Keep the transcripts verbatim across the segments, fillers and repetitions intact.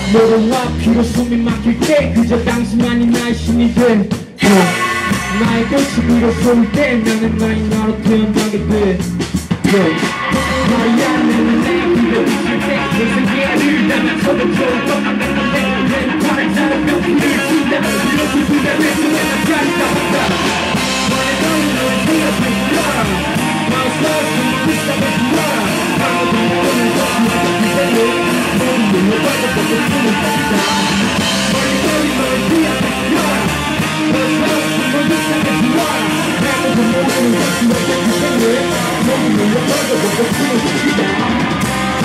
모든 앞뒤로 숨이 막힐 때 그저 당신만이 나의 신이 돼 나의 끝이 비로소일 때 나는 나의 나로 태어나게 돼 나의 안에는 내가 비벼있을 때 내 세계를 담아서도 좋을 것 같아 내 팔을 잡아 뼈를 친다 이렇게 부담해서 내가 잘 잡았다 나의 너는 너의 생각을 불러라 나의 서울은 비싸게 불러라 아무도 모르는 것이 내가 그대로 모든 걸 받아서 내 숨을 뺐다 나의 너는 너의 생각을 불러라 나의 서울은 비싸게 불러라 아무도 모르는 것이 내가 그대로 모든 걸 받아서 내 숨을 뺐다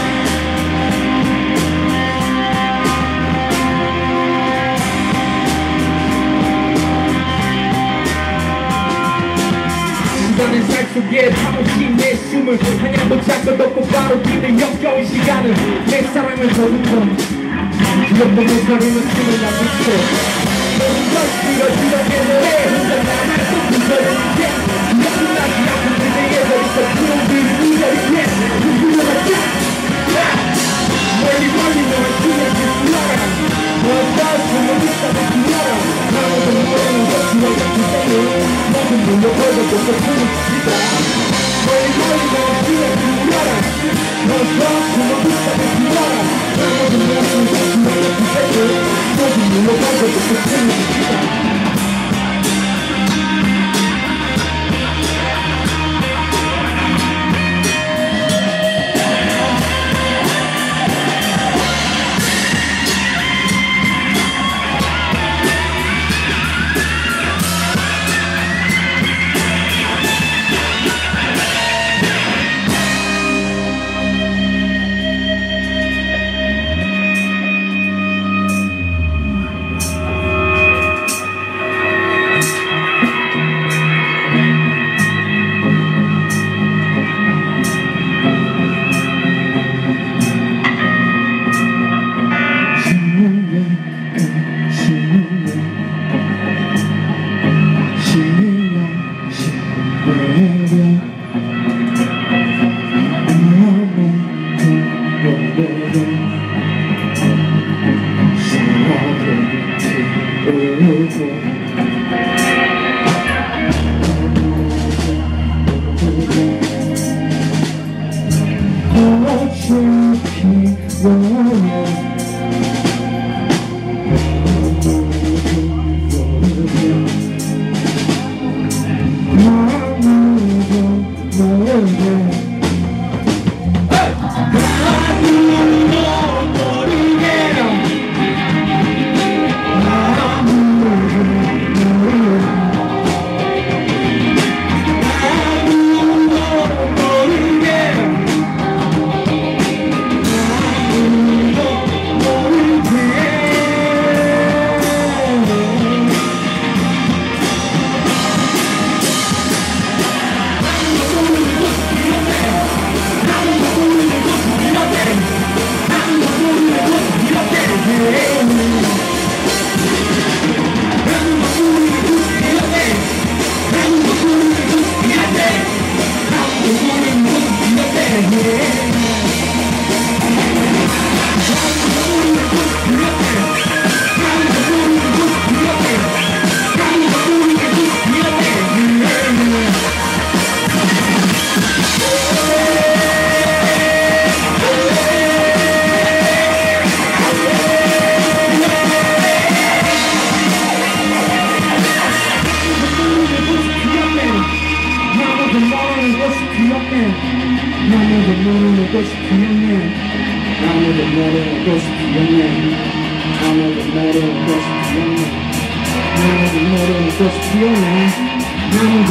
나는 살 속에 타오신 내 숨을 한양 못 잡고 덮고 바로 뛰는 역겨운 시간을 내 사랑을 더듬어 기억도 못 가리는 숨을 남겼어 모든 걸 쓰러지게 내 혼자 나만 또 흔들리게 기억도 나지 않고 그대의 머릿속 구렁들이 흔들리게 흔들려갔다 멀리 멀리 너의 숨을 불러라 너의 숨을 비싸게 불러라 아무도 모르는 것이 너가 그대로 모든 물려버려 또 숨을 쉬다 멀리 멀리 너의 숨을 불러라 너의 숨을 비싸게 불러라 아무도 모르는 것이 너가 그대로 모든 물려버려 또 숨을 쉬다 나는